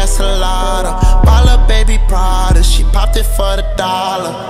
Castellana. Ball up baby Prada, she popped it for the dollar.